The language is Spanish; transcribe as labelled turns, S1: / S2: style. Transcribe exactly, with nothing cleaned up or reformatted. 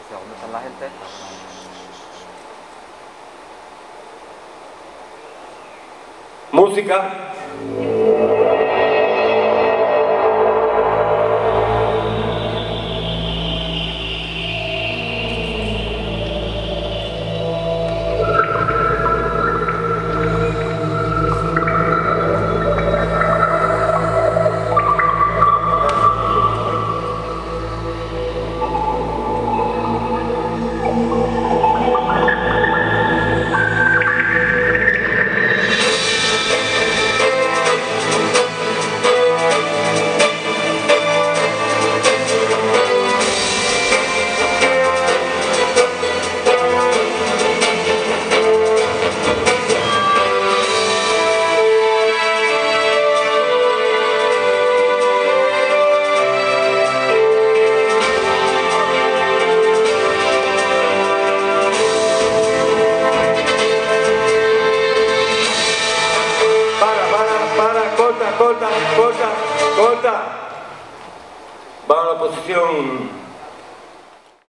S1: hacia dónde está la gente.
S2: Música. Corta, corta, corta. Vamos a la posición